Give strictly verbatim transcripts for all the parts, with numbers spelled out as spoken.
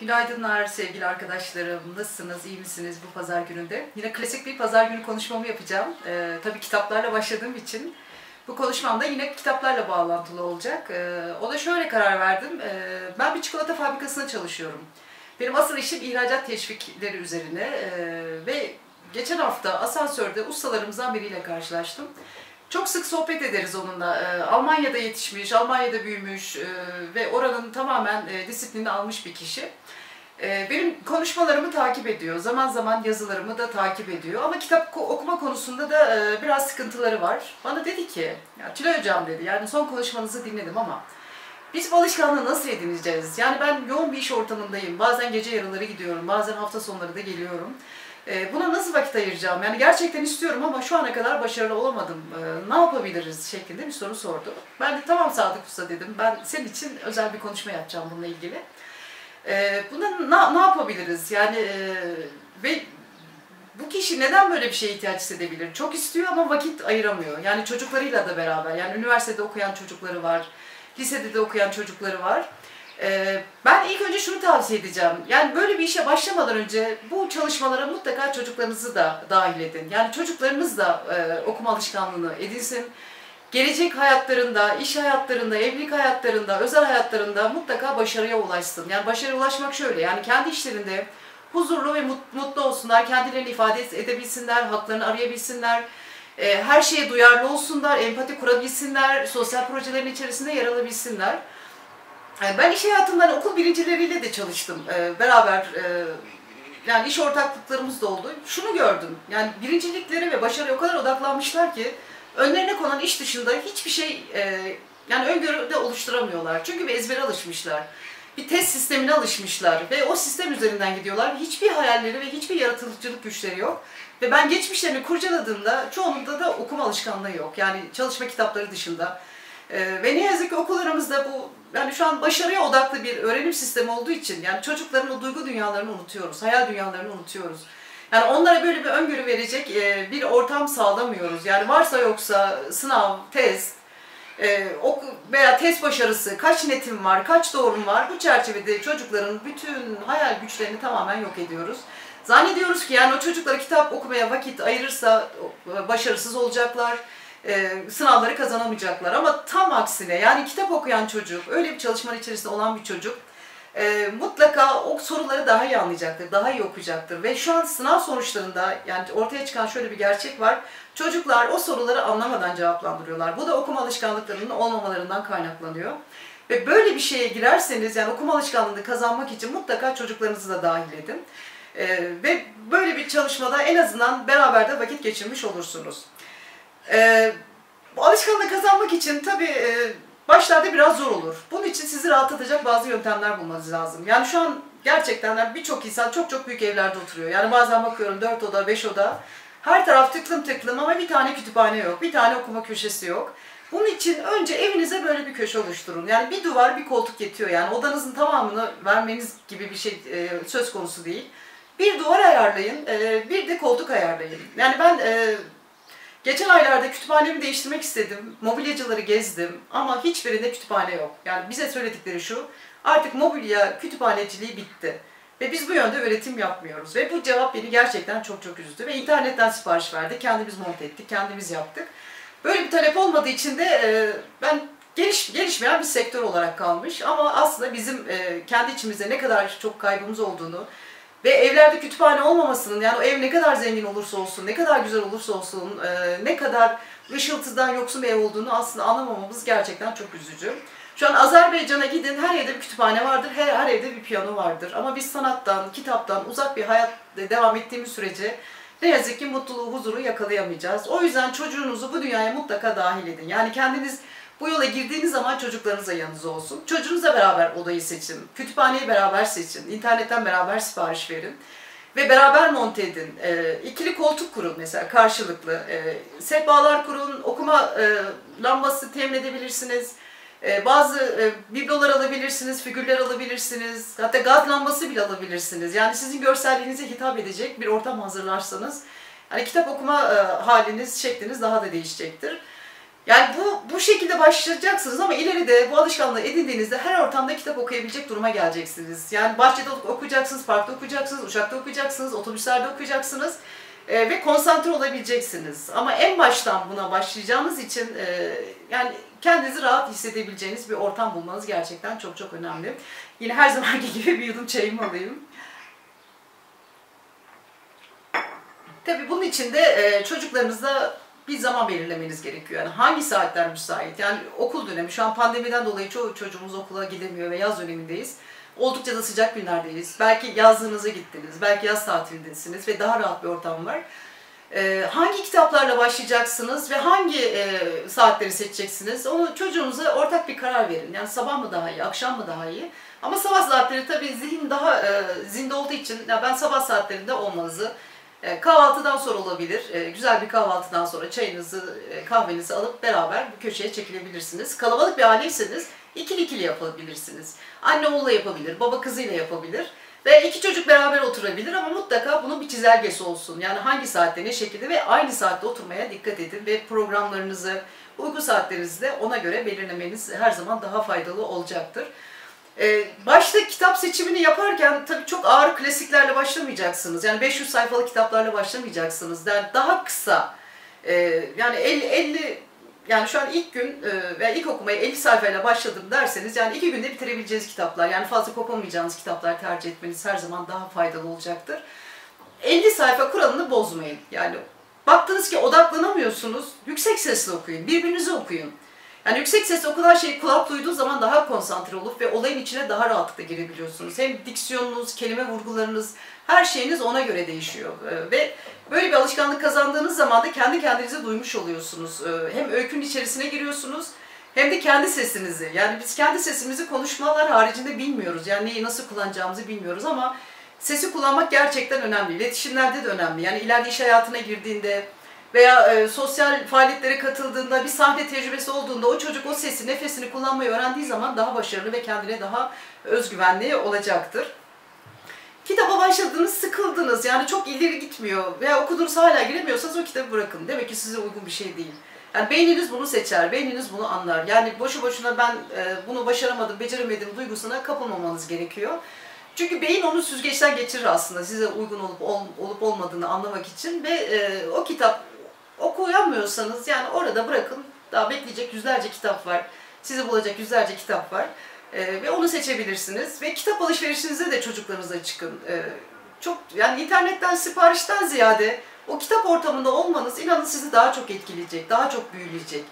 Günaydınlar sevgili arkadaşlarım. Nasılsınız, iyi misiniz bu pazar gününde? Yine klasik bir pazar günü konuşmamı yapacağım. Ee, tabii kitaplarla başladığım için bu konuşmam da yine kitaplarla bağlantılı olacak. Ee, o da şöyle karar verdim. Ee, ben bir çikolata fabrikasında çalışıyorum. Benim asıl işim ihracat teşvikleri üzerine ee, ve geçen hafta asansörde ustalarımızdan biriyle karşılaştım. Çok sık sohbet ederiz onunla. Ee, Almanya'da yetişmiş, Almanya'da büyümüş e, ve oranın tamamen e, disiplinini almış bir kişi. E, benim konuşmalarımı takip ediyor, zaman zaman yazılarımı da takip ediyor. Ama kitap okuma konusunda da e, biraz sıkıntıları var. Bana dedi ki, ya Tülay Hocam dedi, yani son konuşmanızı dinledim ama biz bu alışkanlığı nasıl edineceğiz? Yani ben yoğun bir iş ortamındayım, bazen gece yarıları gidiyorum, bazen hafta sonları da geliyorum. Buna nasıl vakit ayıracağım? Yani gerçekten istiyorum ama şu ana kadar başarılı olamadım. Ne yapabiliriz şeklinde bir soru sordu. Ben de tamam Sadık Usta dedim. Ben senin için özel bir konuşma yapacağım bununla ilgili. Buna ne, ne yapabiliriz? Yani ve bu kişi neden böyle bir şeye ihtiyaç hissedebilir? Çok istiyor ama vakit ayıramıyor. Yani çocuklarıyla da beraber. Yani üniversitede okuyan çocukları var, lisede de okuyan çocukları var. Ben ilk önce şunu tavsiye edeceğim. Yani böyle bir işe başlamadan önce bu çalışmalara mutlaka çocuklarınızı da dahil edin. Yani çocuklarınız da e, okuma alışkanlığını edinsin. Gelecek hayatlarında, iş hayatlarında, evlilik hayatlarında, özel hayatlarında mutlaka başarıya ulaşsın. Yani başarıya ulaşmak şöyle, yani kendi işlerinde huzurlu ve mutlu olsunlar, kendilerini ifade edebilsinler, haklarını arayabilsinler, e, her şeye duyarlı olsunlar, empati kurabilsinler, sosyal projelerin içerisinde yer alabilsinler. Ben iş hayatından okul birincileriyle de çalıştım. Ee, beraber e, yani iş ortaklıklarımız da oldu. Şunu gördüm. Yani birincilikleri ve başarıya o kadar odaklanmışlar ki önlerine konan iş dışında hiçbir şey e, yani öngörüde oluşturamıyorlar. Çünkü bir ezbere alışmışlar. Bir test sistemine alışmışlar ve o sistem üzerinden gidiyorlar. Hiçbir hayalleri ve hiçbir yaratıcılık güçleri yok. Ve ben geçmişlerini kurcaladığımda çoğunlukta da okuma alışkanlığı yok. Yani çalışma kitapları dışında. Ee, ve ne yazık ki okullarımızda bu yani şu an başarıya odaklı bir öğrenim sistemi olduğu için yani çocukların o duygu dünyalarını unutuyoruz, hayal dünyalarını unutuyoruz. Yani onlara böyle bir öngörü verecek e, bir ortam sağlamıyoruz. Yani varsa yoksa sınav, test e, ok veya test başarısı, kaç netim var, kaç doğrum var, bu çerçevede çocukların bütün hayal güçlerini tamamen yok ediyoruz. Zannediyoruz ki yani o çocuklara kitap okumaya vakit ayırırsa başarısız olacaklar. E, sınavları kazanamayacaklar ama tam aksine yani kitap okuyan çocuk, öyle bir çalışmanın içerisinde olan bir çocuk e, mutlaka o soruları daha iyi anlayacaktır, daha iyi okuyacaktır ve şu an sınav sonuçlarında yani ortaya çıkan şöyle bir gerçek var, çocuklar o soruları anlamadan cevaplandırıyorlar. Bu da okuma alışkanlıklarının olmamalarından kaynaklanıyor ve böyle bir şeye girerseniz yani okuma alışkanlığını kazanmak için mutlaka çocuklarınızı da dahil edin e, ve böyle bir çalışmada en azından beraber de vakit geçirmiş olursunuz. Ee, bu alışkanlığı kazanmak için tabii e, başlarda biraz zor olur. Bunun için sizi rahatlatacak bazı yöntemler bulmanız lazım. Yani şu an gerçekten yani birçok insan çok çok büyük evlerde oturuyor. Yani bazen bakıyorum dört oda, beş oda. Her taraf tıklım tıklım ama bir tane kütüphane yok, bir tane okuma köşesi yok. Bunun için önce evinize böyle bir köşe oluşturun. Yani bir duvar, bir koltuk yetiyor. Yani odanızın tamamını vermeniz gibi bir şey e, söz konusu değil. Bir duvar ayarlayın, e, bir de koltuk ayarlayın. Yani ben... E, Geçen aylarda kütüphanemi değiştirmek istedim, mobilyacıları gezdim ama hiçbirinde kütüphane yok. Yani bize söyledikleri şu, artık mobilya kütüphaneciliği bitti. Ve biz bu yönde üretim yapmıyoruz. Ve bu cevap beni gerçekten çok çok üzdü. Ve internetten sipariş verdik, kendimiz monte ettik, kendimiz yaptık. Böyle bir talep olmadığı için de e, ben geliş, gelişmeyen bir sektör olarak kalmış. Ama aslında bizim e, kendi içimizde ne kadar çok kaybımız olduğunu, ve evlerde kütüphane olmamasının, yani o ev ne kadar zengin olursa olsun, ne kadar güzel olursa olsun, e, ne kadar ışıltıdan yoksun bir ev olduğunu aslında anlamamamız gerçekten çok üzücü. Şu an Azerbaycan'a gidin, her yerde bir kütüphane vardır, her, her evde bir piyano vardır. Ama biz sanattan, kitaptan uzak bir hayat devam ettiğimiz sürece ne yazık ki mutluluğu, huzuru yakalayamayacağız. O yüzden çocuğunuzu bu dünyaya mutlaka dahil edin. Yani kendiniz bu yola girdiğiniz zaman çocuklarınızla yanınızda olsun. Çocuğunuzla beraber odayı seçin, kütüphaneyi beraber seçin, internetten beraber sipariş verin ve beraber monte edin. E, ikili koltuk kurun mesela karşılıklı, e, sehpalar kurun, okuma e, lambası temin edebilirsiniz. E, bazı e, biblolar alabilirsiniz, figürler alabilirsiniz, hatta gaz lambası bile alabilirsiniz. Yani sizin görselliğinize hitap edecek bir ortam hazırlarsanız, hani kitap okuma e, haliniz, şekliniz daha da değişecektir. Yani bu bu şekilde başlayacaksınız ama ileride bu alışkanlığı edindiğinizde her ortamda kitap okuyabilecek duruma geleceksiniz. Yani bahçede okuyacaksınız, parkta okuyacaksınız, uçakta okuyacaksınız, otobüslerde okuyacaksınız e, ve konsantre olabileceksiniz. Ama en baştan buna başlayacağınız için e, yani kendinizi rahat hissedebileceğiniz bir ortam bulmanız gerçekten çok çok önemli. Yine her zamanki gibi bir yudum çayımı alayım. Tabii bunun için de e, çocuklarınızla bir zaman belirlemeniz gerekiyor. Yani hangi saatler müsait? Yani okul dönemi, şu an pandemiden dolayı çoğu çocuğumuz okula gidemiyor ve yaz dönemindeyiz. Oldukça da sıcak günlerdeyiz. Belki yazlığınıza gittiniz, belki yaz tatilindesiniz ve daha rahat bir ortam var. Ee, hangi kitaplarla başlayacaksınız ve hangi e, saatleri seçeceksiniz? Onu çocuğunuza ortak bir karar verin. Yani sabah mı daha iyi, akşam mı daha iyi? Ama sabah saatleri tabii zihin daha e, zinde olduğu için ya ben sabah saatlerinde olmanızı, kahvaltıdan sonra olabilir. Güzel bir kahvaltıdan sonra çayınızı, kahvenizi alıp beraber bu köşeye çekilebilirsiniz. Kalabalık bir aileyseniz ikili ikili yapabilirsiniz. Anne oğulla yapabilir, baba kızıyla yapabilir. Ve iki çocuk beraber oturabilir ama mutlaka bunun bir çizelgesi olsun. Yani hangi saatte, ne şekilde ve aynı saatte oturmaya dikkat edin. Ve programlarınızı, uyku saatlerinizi de ona göre belirlemeniz her zaman daha faydalı olacaktır. Ee, başta kitap seçimini yaparken tabii çok ağır klasiklerle başlamayacaksınız. Yani beş yüz sayfalık kitaplarla başlamayacaksınız. Yani daha kısa, e, yani elli, elli yani şu an ilk gün e, veya ilk okumaya elli sayfayla başladım derseniz yani iki günde bitirebileceğiniz kitaplar, yani fazla kopamayacağınız kitaplar tercih etmeniz her zaman daha faydalı olacaktır. elli sayfa kuralını bozmayın. Yani baktınız ki odaklanamıyorsunuz, yüksek sesle okuyun, birbirinizi okuyun. Yani yüksek sesle okunan şeyi kulak duyduğu zaman daha konsantre olup ve olayın içine daha rahatlıkla girebiliyorsunuz. Hem diksiyonunuz, kelime vurgularınız, her şeyiniz ona göre değişiyor. Ee, ve böyle bir alışkanlık kazandığınız zaman da kendi kendinizi duymuş oluyorsunuz. Ee, hem öykünün içerisine giriyorsunuz hem de kendi sesinizi. Yani biz kendi sesimizi konuşmalar haricinde bilmiyoruz. Yani neyi nasıl kullanacağımızı bilmiyoruz ama sesi kullanmak gerçekten önemli. İletişimlerde de önemli. Yani ileride iş hayatına girdiğinde veya e, sosyal faaliyetlere katıldığında, bir sahne tecrübesi olduğunda o çocuk o sesi, nefesini kullanmayı öğrendiği zaman daha başarılı ve kendine daha özgüvenli olacaktır. Kitaba başladınız, sıkıldınız, yani çok ileri gitmiyor veya okuduğunuz hala giremiyorsanız o kitabı bırakın. Demek ki size uygun bir şey değil. Yani beyniniz bunu seçer, beyniniz bunu anlar. Yani boşu boşuna ben e, bunu başaramadım, beceremedim duygusuna kapılmamanız gerekiyor. Çünkü beyin onu süzgeçten geçirir aslında size uygun olup ol, olup olmadığını anlamak için ve e, o kitap okuyamıyorsanız yani orada bırakın. Daha bekleyecek yüzlerce kitap var. Sizi bulacak yüzlerce kitap var. E, ve onu seçebilirsiniz. Ve kitap alışverişinize de çocuklarınızla çıkın. E, çok yani internetten, siparişten ziyade o kitap ortamında olmanız inanın sizi daha çok etkileyecek, daha çok büyüleyecek.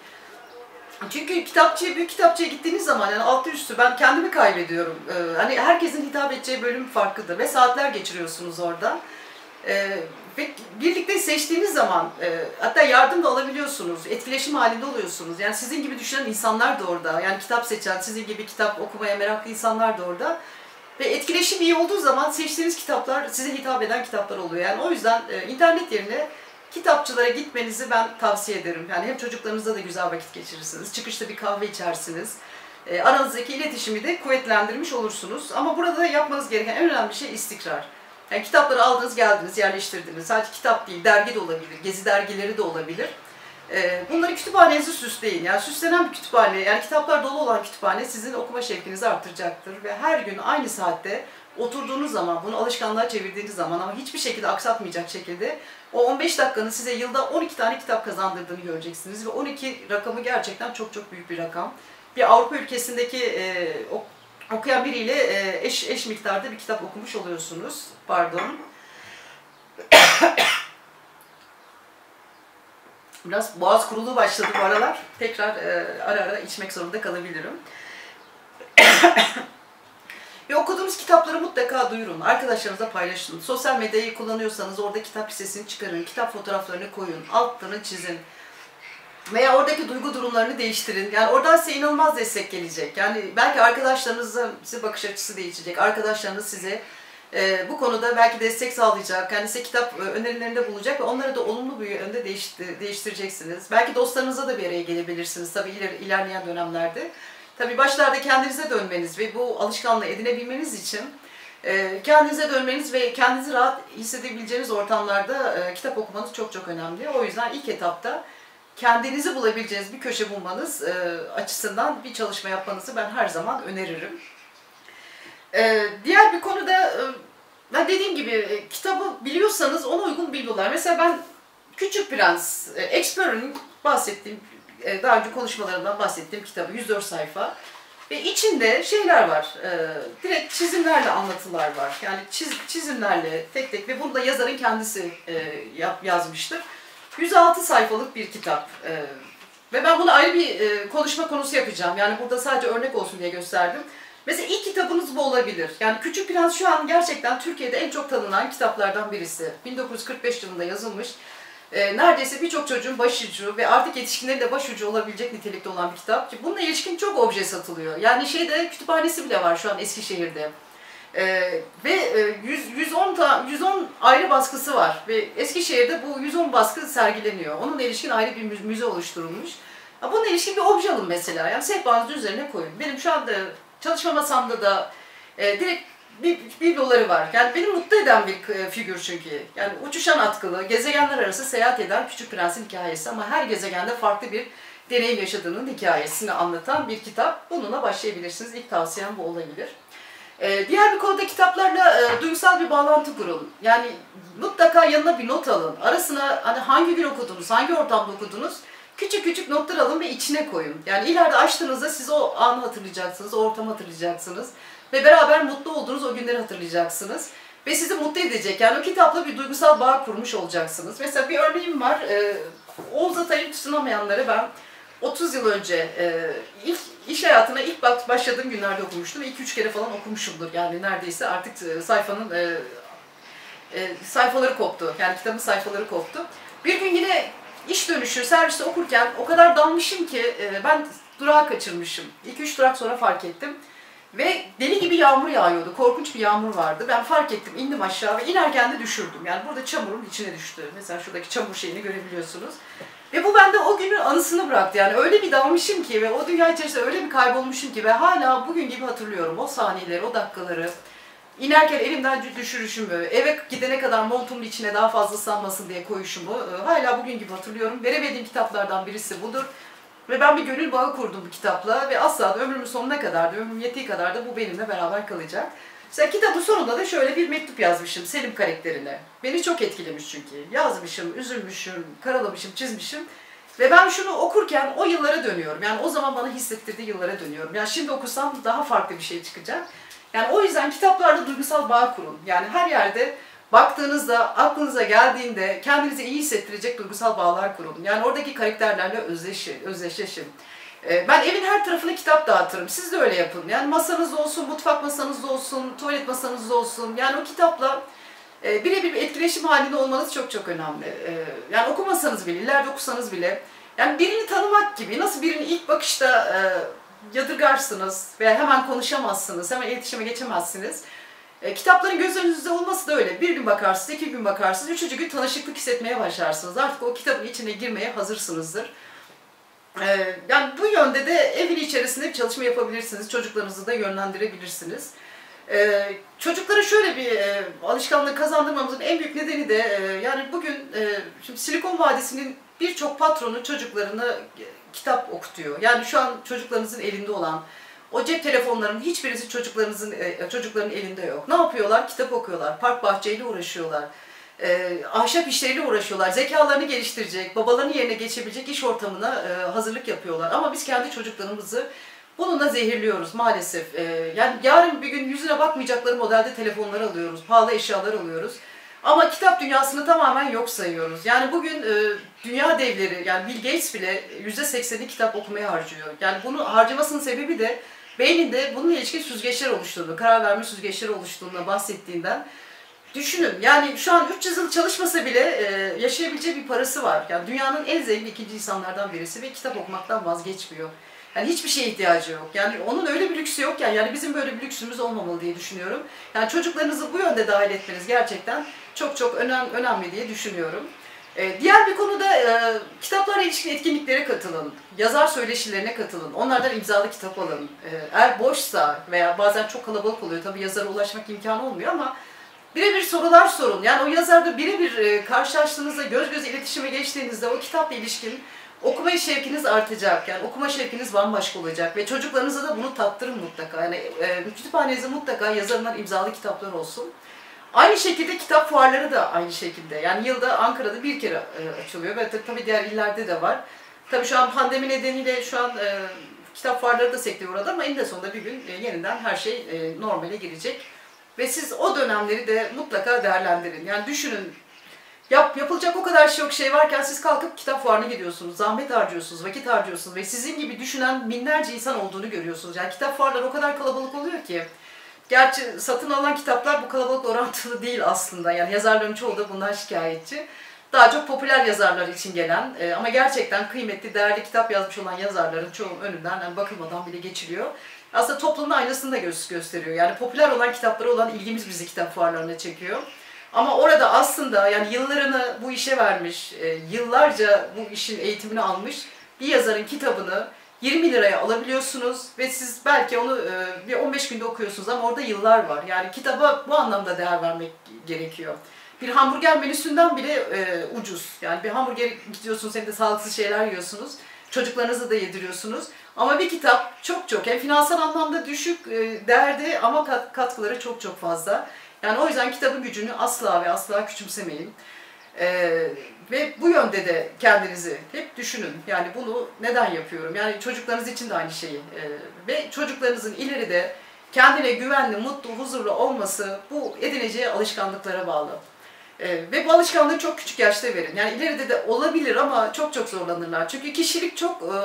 Çünkü kitapçıya, büyük kitapçıya gittiğiniz zaman yani altı üstü ben kendimi kaybediyorum. Ee, hani herkesin hitap edeceği bölüm farklıdır ve saatler geçiriyorsunuz orada. Ee, ve birlikte seçtiğiniz zaman e, hatta yardım da alabiliyorsunuz, etkileşim halinde oluyorsunuz. Yani sizin gibi düşünen insanlar da orada. Yani kitap seçen, sizin gibi kitap okumaya meraklı insanlar da orada. Ve etkileşim iyi olduğu zaman seçtiğiniz kitaplar size hitap eden kitaplar oluyor. Yani o yüzden e, internet yerine kitapçılara gitmenizi ben tavsiye ederim. Yani hem çocuklarınızla da güzel vakit geçirirsiniz, çıkışta bir kahve içersiniz. E, aranızdaki iletişimi de kuvvetlendirmiş olursunuz. Ama burada da yapmanız gereken en önemli şey istikrar. Yani kitapları aldınız, geldiniz, yerleştirdiniz. Sadece kitap değil, dergi de olabilir, gezi dergileri de olabilir. E, bunları kütüphanenizi süsleyin. Yani süslenen bir kütüphane, yani kitaplar dolu olan kütüphane sizin okuma şevkinizi artıracaktır. Ve her gün aynı saatte oturduğunuz zaman, bunu alışkanlığa çevirdiğiniz zaman ama hiçbir şekilde aksatmayacak şekilde o on beş dakikanın size yılda on iki tane kitap kazandırdığını göreceksiniz. Ve on iki rakamı gerçekten çok çok büyük bir rakam. Bir Avrupa ülkesindeki e, okuyan biriyle e, eş, eş miktarda bir kitap okumuş oluyorsunuz. Pardon. Biraz boğaz kuruluğu başladı bu aralar. Tekrar e, ara ara içmek zorunda kalabilirim. Ve okuduğunuz kitapları mutlaka duyurun, arkadaşlarınızla paylaşın. Sosyal medyayı kullanıyorsanız orada kitap listesini çıkarın, kitap fotoğraflarını koyun, altlarını çizin. Veya oradaki duygu durumlarını değiştirin. Yani oradan size inanılmaz destek gelecek. Yani belki arkadaşlarınızın size bakış açısı değişecek. Arkadaşlarınız size e, bu konuda belki destek sağlayacak. Yani size kitap önerilerinde bulacak ve onları da olumlu bir yönde değiştir değiştireceksiniz. Belki dostlarınızla da bir araya gelebilirsiniz tabii iler ilerleyen dönemlerde. Tabii başlarda kendinize dönmeniz ve bu alışkanlığı edinebilmeniz için e, kendinize dönmeniz ve kendinizi rahat hissedebileceğiniz ortamlarda e, kitap okumanız çok çok önemli. O yüzden ilk etapta kendinizi bulabileceğiniz bir köşe bulmanız e, açısından bir çalışma yapmanızı ben her zaman öneririm. E, diğer bir konuda, e, ben dediğim gibi e, kitabı biliyorsanız ona uygun bilgiler. Mesela ben Küçük Prens, e, Explorer'ın bahsettiğim, e, daha önce konuşmalarından bahsettiğim kitabı, yüz dört sayfa. Ve içinde şeyler var, e, direkt çizimlerle anlatılar var. Yani çiz, çizimlerle tek tek ve bunu da yazarın kendisi e, yap, yazmıştır. yüz altı sayfalık bir kitap. E, ve ben bunu ayrı bir e, konuşma konusu yapacağım. Yani burada sadece örnek olsun diye gösterdim. Mesela ilk kitabınız bu olabilir. Yani Küçük Prens şu an gerçekten Türkiye'de en çok tanınan kitaplardan birisi. bin dokuz yüz kırk beş yılında yazılmış. E, neredeyse birçok çocuğun başucu ve artık yetişkinlerin de başucu olabilecek nitelikte olan bir kitap. Bununla ilişkin çok obje satılıyor. Yani şeyde kütüphanesi bile var şu an Eskişehir'de. E, ve e, yüz, yüz on, yüz on ayrı baskısı var ve Eskişehir'de bu yüz on baskı sergileniyor. Onunla ilişkin ayrı bir müze oluşturulmuş. Bununla ilişkin bir obje alın mesela. Yani sehpanızın üzerine koyun. Benim şu anda çalışma masamda da e, direkt bir bibloları var. Yani beni mutlu eden bir e, figür çünkü. Yani uçuşan atkılı, gezegenler arası seyahat eden Küçük Prens'in hikayesi ama her gezegende farklı bir deneyim yaşadığının hikayesini anlatan bir kitap. Bununla başlayabilirsiniz. İlk tavsiyem bu olabilir. E, diğer bir konuda kitaplarla e, duygusal bir bağlantı kurun. Yani mutlaka yanına bir not alın. Arasına hani hangi gün okudunuz, hangi ortamda okudunuz, küçük küçük notlar alın ve içine koyun. Yani ileride açtığınızda siz o anı hatırlayacaksınız, o ortamı hatırlayacaksınız. Ve beraber mutlu olduğunuz o günleri hatırlayacaksınız. Ve sizi mutlu edecek. Yani o kitapla bir duygusal bağ kurmuş olacaksınız. Mesela bir örneğim var. Ee, Oğuz Atay'ı tutunamayanları ben otuz yıl önce e, ilk iş hayatına ilk başladığım günlerde okumuştum. iki üç kere falan okumuşumdur. Yani neredeyse artık sayfanın e, e, sayfaları koptu. Yani kitabın sayfaları koptu. Bir gün yine iş dönüşü serviste okurken o kadar dalmışım ki e, ben durağı kaçırmışım. iki üç durak sonra fark ettim. Ve deli gibi yağmur yağıyordu. Korkunç bir yağmur vardı. Ben fark ettim, indim aşağı ve inerken de düşürdüm. Yani burada çamurun içine düştü. Mesela şuradaki çamur şeyini görebiliyorsunuz. Ve bu bende o günün anısını bıraktı. Yani öyle bir dalmışım ki ve o dünya içerisinde öyle bir kaybolmuşum ki ve hala bugün gibi hatırlıyorum o saniyeleri, o dakikaları. İnerken elimden düşürüşümü, eve gidene kadar montumun içine daha fazla ıslanmasın diye koyuşumu hala bugün gibi hatırlıyorum. Veremediğim kitaplardan birisi budur. Ve ben bir gönül bağı kurdum bu kitapla ve asla da ömrümün sonuna kadar da, ömrüm yettiği kadar da bu benimle beraber kalacak. Mesela kitabın sonunda da şöyle bir mektup yazmışım Selim karakterine. Beni çok etkilemiş çünkü. Yazmışım, üzülmüşüm, karalamışım, çizmişim. Ve ben şunu okurken o yıllara dönüyorum. Yani o zaman bana hissettirdiği yıllara dönüyorum. Yani şimdi okusam daha farklı bir şey çıkacak. Yani o yüzden kitaplarda duygusal bağ kurun. Yani her yerde baktığınızda, aklınıza geldiğinde kendinizi iyi hissettirecek duygusal bağlar kurun. Yani oradaki karakterlerle özdeşin, özdeşleşin. Ben evin her tarafına kitap dağıtırım. Siz de öyle yapın. Yani masanız olsun, mutfak masanız olsun, tuvalet masanız olsun. Yani o kitapla birebir bir etkileşim halinde olmanız çok çok önemli. Yani okumasanız bile, ileride okusanız bile. Yani birini tanımak gibi, nasıl birini ilk bakışta yadırgarsınız veya hemen konuşamazsınız, hemen iletişime geçemezsiniz. E, kitapların göz önünüzde olması da öyle. Bir gün bakarsınız, iki gün bakarsınız, üçüncü gün tanışıklık hissetmeye başlarsınız. Artık o kitabın içine girmeye hazırsınızdır. E, yani bu yönde de evin içerisinde bir çalışma yapabilirsiniz. Çocuklarınızı da yönlendirebilirsiniz. E, çocuklara şöyle bir e, alışkanlık kazandırmamızın en büyük nedeni de e, yani bugün e, şimdi Silikon Vadisi'nin birçok patronu çocuklarını e, kitap okutuyor. Yani şu an çocuklarınızın elinde olan o cep telefonlarının hiçbirisi çocuklarınızın çocukların elinde yok. Ne yapıyorlar? Kitap okuyorlar, park bahçeyle uğraşıyorlar, e, ahşap işleriyle uğraşıyorlar, zekalarını geliştirecek, babalarının yerine geçebilecek iş ortamına e, hazırlık yapıyorlar. Ama biz kendi çocuklarımızı bununla zehirliyoruz maalesef. E, yani yarın bir gün yüzüne bakmayacakları modelde telefonlar alıyoruz, pahalı eşyalar alıyoruz. Ama kitap dünyasını tamamen yok sayıyoruz. Yani bugün e, dünya devleri, yani Bill Gates bile yüzde sekseni kitap okumaya harcıyor. Yani bunu harcamasının sebebi de beyninde bununla ilişkin süzgeçler oluşturduğu, karar verme süzgeçleri oluştuğuna bahsettiğinden. Düşünün, yani şu an üç yüz yıl çalışmasa bile e, yaşayabileceği bir parası var. Yani dünyanın en zengin ikinci insanlardan birisi ve kitap okumaktan vazgeçmiyor. Yani hiçbir şeye ihtiyacı yok. Yani onun öyle bir lüksü yok yani, yani bizim böyle bir lüksümüz olmamalı diye düşünüyorum. Yani çocuklarınızı bu yönde dahil etmeniz gerçekten çok çok önem, önemli diye düşünüyorum. Ee, diğer bir konuda e, kitaplarla ilişkin etkinliklere katılın, yazar söyleşilerine katılın, onlardan imzalı kitap alın. Ee, eğer boşsa veya bazen çok kalabalık oluyor, tabii yazara ulaşmak imkanı olmuyor ama birebir sorular sorun. Yani o yazarda birebir e, karşılaştığınızda, göz göze iletişime geçtiğinizde o kitapla ilişkin okuma şevkiniz artacak. Yani okuma şevkiniz bambaşka olacak ve çocuklarınıza da bunu tattırın mutlaka. Yani e, kütüphanenizde mutlaka yazarlar imzalı kitaplar olsun. Aynı şekilde kitap fuarları da aynı şekilde. Yani yılda Ankara'da bir kere e, açılıyor ve tabii diğer illerde de var. Tabii şu an pandemi nedeniyle şu an e, kitap fuarları da sekteye uğradı ama eninde sonunda bir gün e, yeniden her şey e, normale girecek. Ve siz o dönemleri de mutlaka değerlendirin. Yani düşünün, yap, yapılacak o kadar çok şey varken siz kalkıp kitap fuarına gidiyorsunuz, zahmet harcıyorsunuz, vakit harcıyorsunuz ve sizin gibi düşünen binlerce insan olduğunu görüyorsunuz. Yani kitap fuarları o kadar kalabalık oluyor ki. Gerçi satın alınan kitaplar bu kalabalık orantılı değil aslında. Yani yazarların çoğu da bundan şikayetçi. Daha çok popüler yazarlar için gelen e, ama gerçekten kıymetli, değerli kitap yazmış olan yazarların çoğunun önünden yani bakılmadan bile geçiliyor. Aslında toplumun aynasını da gö gösteriyor. Yani popüler olan kitaplara olan ilgimiz bizi kitap fuarlarına çekiyor. Ama orada aslında yani yıllarını bu işe vermiş, e, yıllarca bu işin eğitimini almış bir yazarın kitabını yirmi liraya alabiliyorsunuz ve siz belki onu e, bir on beş günde okuyorsunuz ama orada yıllar var. Yani kitaba bu anlamda değer vermek gerekiyor. Bir hamburger menüsünden bile e, ucuz. Yani bir hamburger gidiyorsunuz hem de sağlıksız şeyler yiyorsunuz. Çocuklarınızı da yediriyorsunuz. Ama bir kitap çok çok hem finansal anlamda düşük e, değerde ama kat, katkıları çok çok fazla. Yani o yüzden kitabın gücünü asla ve asla küçümsemeyin. Ee, ve bu yönde de kendinizi hep düşünün. Yani bunu neden yapıyorum? Yani çocuklarınız için de aynı şeyi. Ee, ve çocuklarınızın ileride kendine güvenli, mutlu, huzurlu olması bu edineceği alışkanlıklara bağlı. Ee, ve bu alışkanlığı çok küçük yaşta verin. Yani ileride de olabilir ama çok çok zorlanırlar. Çünkü kişilik çok e,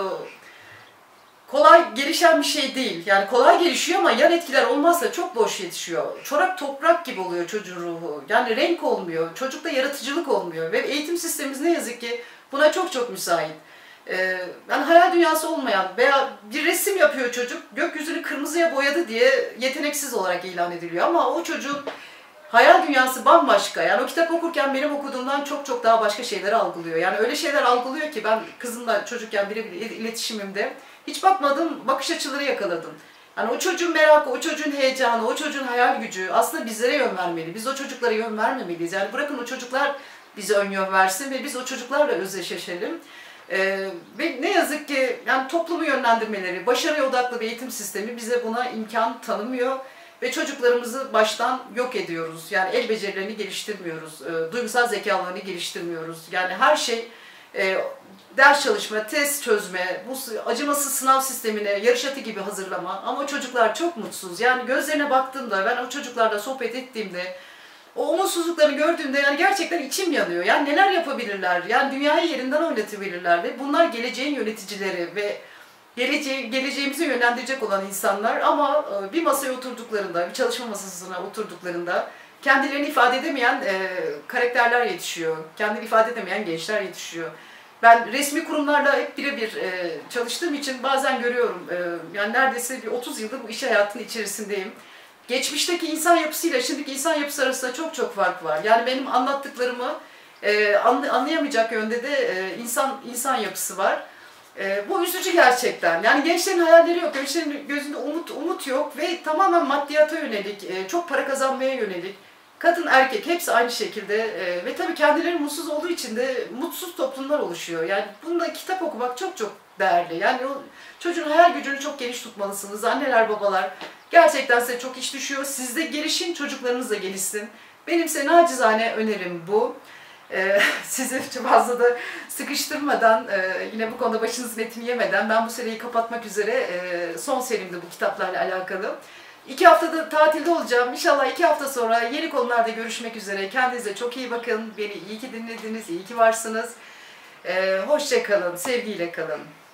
kolay gelişen bir şey değil. Yani kolay gelişiyor ama yan etkiler olmazsa çok boş yetişiyor. Çorak toprak gibi oluyor çocuğun ruhu. Yani renk olmuyor, çocukta yaratıcılık olmuyor. Ve eğitim sistemimiz ne yazık ki buna çok çok müsait. Ee, yani hayal dünyası olmayan veya bir resim yapıyor çocuk, gökyüzünü kırmızıya boyadı diye yeteneksiz olarak ilan ediliyor. Ama o çocuğun hayal dünyası bambaşka. Yani o kitap okurken benim okuduğumdan çok çok daha başka şeyleri algılıyor. Yani öyle şeyler algılıyor ki ben kızımla çocukken birebir iletişimimde hiç bakmadım, bakış açıları yakaladım. Yani o çocuğun merakı, o çocuğun heyecanı, o çocuğun hayal gücü aslında bizlere yön vermeli. Biz o çocuklara yön vermemeliyiz. Yani bırakın o çocuklar bize ön yön versin ve biz o çocuklarla özdeşleşelim. Ee, ve ne yazık ki yani toplumu yönlendirmeleri, başarıya odaklı bir eğitim sistemi bize buna imkan tanımıyor. Ve çocuklarımızı baştan yok ediyoruz. Yani el becerilerini geliştirmiyoruz, e, duygusal zekalarını geliştirmiyoruz. Yani her şey e, ders çalışma, test çözme, bu acımasız sınav sistemine yarış atı gibi hazırlama. Ama çocuklar çok mutsuz. Yani gözlerine baktığımda, ben o çocuklarla sohbet ettiğimde, o umutsuzluklarını gördüğümde yani gerçekten içim yanıyor. Yani neler yapabilirler? Yani dünyayı yerinden oynatabilirler ve bunlar geleceğin yöneticileri ve Gelece geleceğimizi yönlendirecek olan insanlar ama bir masaya oturduklarında, bir çalışma masasına oturduklarında kendilerini ifade edemeyen e, karakterler yetişiyor. Kendini ifade edemeyen gençler yetişiyor. Ben resmi kurumlarla hep birebir e, çalıştığım için bazen görüyorum. E, yani neredeyse bir otuz yıldır bu iş hayatının içerisindeyim. Geçmişteki insan yapısıyla şimdiki insan yapısı arasında çok çok fark var. Yani benim anlattıklarımı e, anlayamayacak yönde de e, insan insan yapısı var. E, bu üzücü gerçekten. Yani gençlerin hayalleri yok, gençlerin gözünde umut umut yok ve tamamen maddiyata yönelik, e, çok para kazanmaya yönelik. Kadın, erkek hepsi aynı şekilde e, ve tabii kendileri mutsuz olduğu için de mutsuz toplumlar oluşuyor. Yani bunda kitap okumak çok çok değerli. Yani o çocuğun hayal gücünü çok geniş tutmalısınız. Anneler, babalar gerçekten size çok iş düşüyor. Siz de gelişin, çocuklarınız da gelişsin. Benim size nacizane önerim bu. Ee, sizi fazla da sıkıştırmadan, e, yine bu konuda başınızın etini yemeden ben bu seriyi kapatmak üzere e, son serimdi bu kitaplarla alakalı. İki haftada tatilde olacağım. İnşallah iki hafta sonra yeni konularda görüşmek üzere. Kendinize çok iyi bakın. Beni iyi ki dinlediniz, iyi ki varsınız. Ee, hoşça kalın, sevgiyle kalın.